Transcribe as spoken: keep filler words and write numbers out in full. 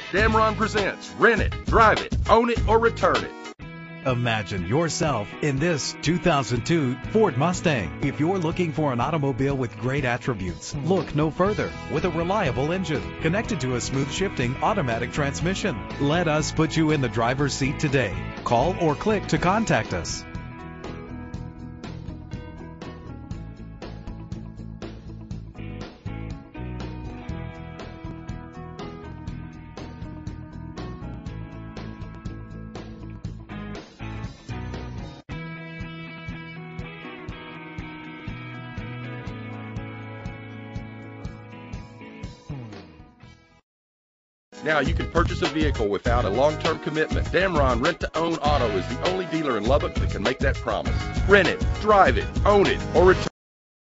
Damron presents Rent It, Drive It, Own It, or Return It. Imagine yourself in this two thousand two Ford Mustang. If you're looking for an automobile with great attributes, look no further. With a reliable engine connected to a smooth shifting automatic transmission, let us put you in the driver's seat today. Call or click to contact us. Now you can purchase a vehicle without a long-term commitment. Damron Rent-to-Own Auto is the only dealer in Lubbock that can make that promise. Rent it, drive it, own it, or return